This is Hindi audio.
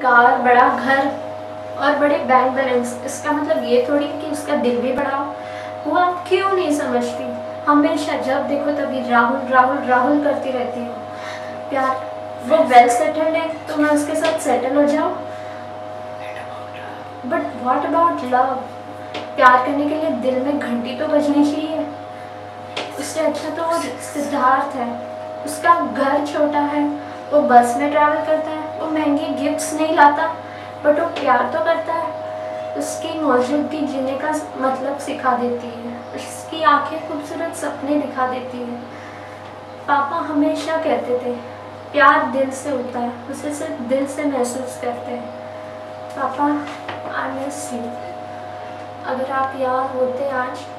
कार, बड़ा घर और बड़े बैंक बैलेंस, इसका मतलब ये थोड़ी कि उसका दिल भी बड़ा हो। वो आप क्यों नहीं समझती? हमेशा जब देखो तभी राहुल राहुल राहुल करती रहती हो। प्यार, वो वेल सेटल्ड है तो मैं उसके साथ सेटल हो जाऊँ, बट व्हाट अबाउट लव? प्यार करने के लिए दिल में घंटी तो बजनी चाहिए। उससे अच्छा तो वो सिद्धार्थ है। उसका घर छोटा है, वो बस में ट्रैवल करता है, वो महंगे गिफ्ट्स नहीं लाता, बट वो प्यार तो करता है। उसकी मौजूदगी जीने का मतलब सिखा देती है, उसकी आंखें खूबसूरत सपने दिखा देती है। पापा हमेशा कहते थे प्यार दिल से होता है, उसे सिर्फ दिल से महसूस करते हैं। पापा, आई मिस यू। अगर आप यहाँ होते आज